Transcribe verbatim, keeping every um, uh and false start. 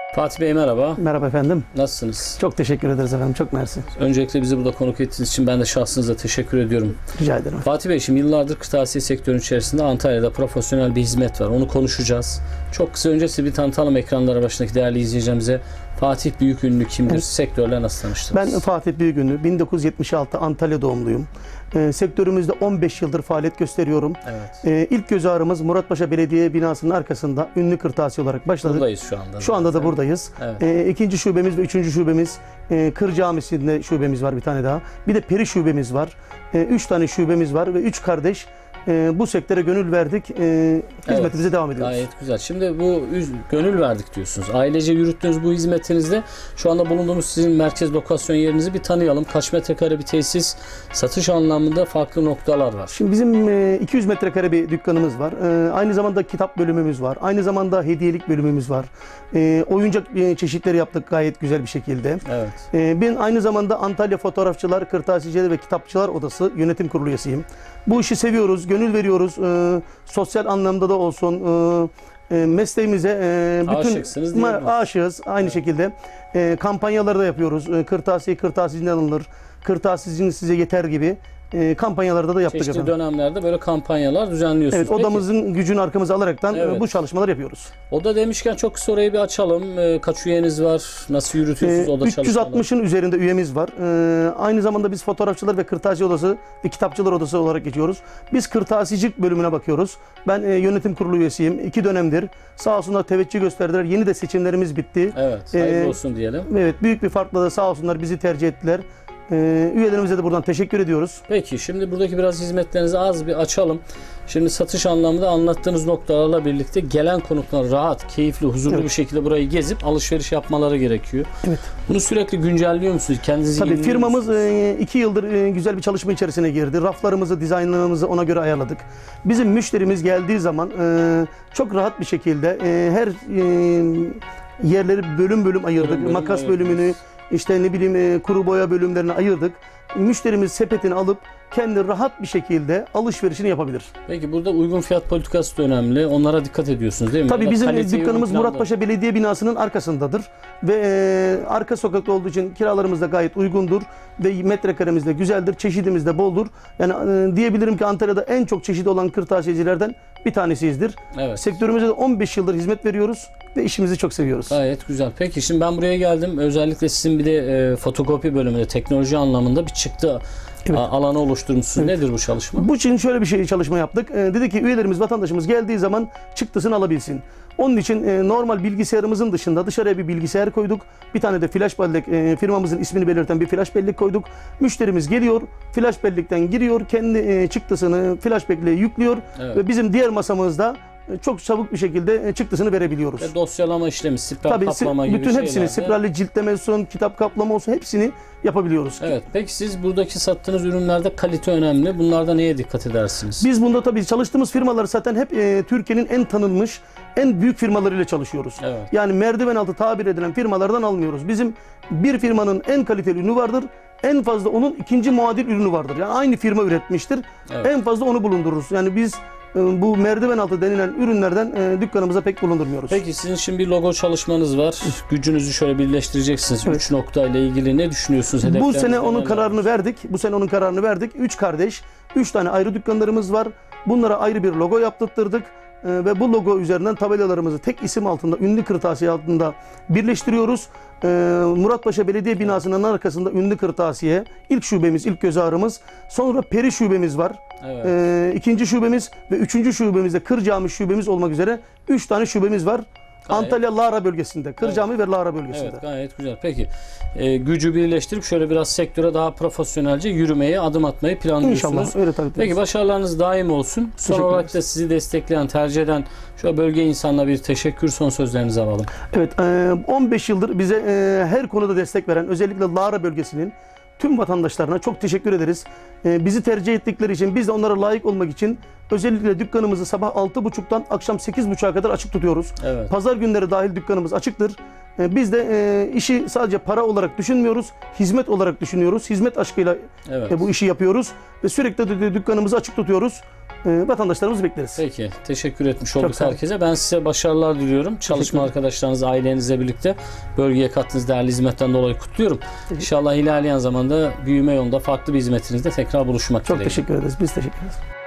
Fatih Bey merhaba. Merhaba efendim. Nasılsınız? Çok teşekkür ederiz efendim. Çok mersi. Öncelikle bizi burada konuk ettiğiniz için ben de şahsınıza teşekkür ediyorum. Rica ederim. Fatih Bey, şimdi yıllardır kırtasiye sektörünün içerisinde Antalya'da profesyonel bir hizmet var. Onu konuşacağız. Çok kısa önce sizi bir tanıtalım ekranlara başındaki değerli izleyicilerimize. Fatih Büyükünlü kimdir? Evet. Sektörle nasıl tanıştınız? Ben Fatih Büyükünlü. bin dokuz yüz yetmiş altı Antalya doğumluyum. E, sektörümüzde on beş yıldır faaliyet gösteriyorum. Evet. E, ilk göz ağrımız Muratpaşa Belediye binasının arkasında ünlü kırtasiye olarak başladık. Buradayız şu anda. Şu anda da buradayız. Evet. E, ikinci şubemiz ve üçüncü şubemiz e, Kır Camisi'nde şubemiz var bir tane daha. Bir de Peri şubemiz var. E, üç tane şubemiz var ve üç kardeş e, bu sektöre gönül verdik. E, hizmetimize Evet, devam ediyoruz. Gayet güzel. Şimdi bu gönül verdik diyorsunuz. Ailece yürüttüğünüz bu hizmetinizde şu anda bulunduğumuz sizin merkez lokasyon yerinizi bir tanıyalım. Kaç metrekare bir tesis, satış anlamında farklı noktalar var. Şimdi bizim e, iki yüz metrekare bir dükkanımız var. E, aynı zamanda kitap bölümümüz var. Aynı zamanda hediyelik bölümümüz var. E, oyuncak e, çeşitleri yaptık gayet güzel bir şekilde. Evet. E, ben aynı zamanda Antalya Fotoğrafçılar, Kırtasiyeciler ve Kitapçılar Odası yönetim kurulu üyesiyim. Bu işi seviyoruz, gönül veriyoruz. E, sosyal anlamda da olsun. E, e, mesleğimize e, bütün Aşıksınız değil mi? aşığız. Aynı evet. şekilde e, kampanyaları da yapıyoruz. E, kırtasiye kırtasiyecinden alınır. Kırtasiyeciniz size yeter gibi e, kampanyalarda da yaptık Çeşitli efendim. dönemlerde böyle kampanyalar düzenliyorsunuz. Evet, odamızın Peki. gücünü arkamıza alaraktan evet. bu çalışmaları yapıyoruz. Oda demişken çok kısa orayı bir açalım. E, kaç üyeniz var? Nasıl yürütüyorsunuz e, oda çalışmaları? üç yüz altmışın üzerinde üyemiz var. E, aynı zamanda biz fotoğrafçılar ve kırtasiye odası ve kitapçılar odası olarak geçiyoruz. Biz kırtasiyecilik bölümüne bakıyoruz. Ben e, yönetim kurulu üyesiyim. İki dönemdir. Sağ olsunlar teveccüh gösterdiler. Yeni de seçimlerimiz bitti. Evet, hayırlı e, olsun diyelim. Evet, büyük bir farkla da sağ olsunlar bizi tercih ettiler. Ee, üyelerimize de buradan teşekkür ediyoruz. Peki şimdi buradaki biraz hizmetlerinizi az bir açalım. Şimdi satış anlamında anlattığınız noktalarla birlikte gelen konuklar rahat, keyifli, huzurlu evet. bir şekilde burayı gezip alışveriş yapmaları gerekiyor. Evet. Bunu sürekli güncelliyor musunuz? Kendinizi Tabii firmamız musunuz? iki yıldır güzel bir çalışma içerisine girdi. Raflarımızı, dizaynlarımızı ona göre ayarladık. Bizim müşterimiz geldiği zaman çok rahat bir şekilde her yerleri bölüm bölüm ayırdık. Bölüm bölüm Makas ayırdınız. bölümünü, İşte ne bileyim kuru boya bölümlerini ayırdık. Müşterimiz sepetini alıp kendi rahat bir şekilde alışverişini yapabilir. Peki burada uygun fiyat politikası da önemli. Onlara dikkat ediyorsunuz değil mi? Tabii Burada bizim dükkanımız Muratpaşa Belediye binasının arkasındadır. Ve e, arka sokakta olduğu için kiralarımız da gayet uygundur. Ve metrekaremiz de güzeldir. Çeşidimiz de boldur. Yani e, diyebilirim ki Antalya'da en çok çeşidi olan kırtasiyecilerden bir tanesiyizdir. Evet. Sektörümüze de on beş yıldır hizmet veriyoruz. Ve işimizi çok seviyoruz. Gayet güzel. Peki şimdi ben buraya geldim. Özellikle sizin bir de e, fotokopi bölümünde teknoloji anlamında bir çıktı evet. alanı oluşturmuşsunuz. Evet. Nedir bu çalışma? Bu için şöyle bir şey çalışma yaptık. E, dedi ki üyelerimiz, vatandaşımız geldiği zaman çıktısını alabilsin. Onun için e, normal bilgisayarımızın dışında dışarıya bir bilgisayar koyduk. Bir tane de flash bellek, e, firmamızın ismini belirten bir flash bellek koyduk. Müşterimiz geliyor, flash bellekten giriyor, kendi e, çıktısını flash belleğe yüklüyor evet. ve bizim diğer masamızda çok çabuk bir şekilde çıktısını verebiliyoruz. Ve dosyalama işlemi, spiral Tabii, kaplama gibi bütün hepsini, şeylerde... spiralli ciltleme olsun, kitap kaplama olsun hepsini yapabiliyoruz. Evet. Peki siz buradaki sattığınız ürünlerde kalite önemli. Bunlarda neye dikkat edersiniz? Biz bunda tabii çalıştığımız firmaları zaten hep e, Türkiye'nin en tanınmış, en büyük firmalarıyla çalışıyoruz. Evet. Yani merdiven altı tabir edilen firmalardan almıyoruz. Bizim bir firmanın en kaliteli ürünü vardır. En fazla onun ikinci muadil ürünü vardır. Yani aynı firma üretmiştir. Evet. En fazla onu bulundururuz. Yani biz bu merdiven altı denilen ürünlerden e, dükkanımıza pek bulundurmuyoruz. Peki sizin şimdi bir logo çalışmanız var. Gücünüzü şöyle birleştireceksiniz. Evet. Üç nokta ile ilgili ne düşünüyorsunuz? Bu sene onun kararını verdik. Bu sene onun kararını verdik. Üç kardeş, üç tane ayrı dükkanlarımız var. Bunlara ayrı bir logo yaptırttık. Ee, ve bu logo üzerinden tabelalarımızı tek isim altında, ünlü kırtasiye altında birleştiriyoruz. Ee, Muratpaşa Belediye binasının arkasında ünlü kırtasiye, ilk şubemiz, ilk göz ağrımız. Sonra Peri şubemiz var. Evet. Ee, ikinci şubemiz ve üçüncü şubemizde Kır Cami şubemiz olmak üzere üç tane şubemiz var. Gayet. Antalya Lara bölgesinde. Kır Cami evet. ve Lara bölgesinde. Evet, gayet güzel. Peki e, gücü birleştirip şöyle biraz sektöre daha profesyonelce yürümeye, adım atmayı planlıyorsunuz. İnşallah öyle tabii. Peki başarılarınız daim olsun. Son olarak da sizi destekleyen, tercih eden şu bölge insanına bir teşekkür, son sözlerinizi alalım. Evet, on beş yıldır bize her konuda destek veren, özellikle Lara bölgesinin tüm vatandaşlarına çok teşekkür ederiz. Bizi tercih ettikleri için, biz de onlara layık olmak için özellikle dükkanımızı sabah altı buçuktan akşam sekiz buçuğa kadar açık tutuyoruz. Evet. Pazar günleri dahil dükkanımız açıktır. Biz de işi sadece para olarak düşünmüyoruz, hizmet olarak düşünüyoruz. Hizmet aşkıyla evet. bu işi yapıyoruz ve sürekli dükkanımızı açık tutuyoruz. e, vatandaşlarımızı bekleriz. Peki. Teşekkür etmiş olduk sağ olun. herkese. Ben size başarılar diliyorum. Çalışma arkadaşlarınız, ailenizle birlikte bölgeye kattığınız değerli hizmetten dolayı kutluyorum. İnşallah ilerleyen zamanda büyüme yolunda farklı bir hizmetinizde tekrar buluşmak Çok dileğiyle. teşekkür ederiz. Biz teşekkür ederiz.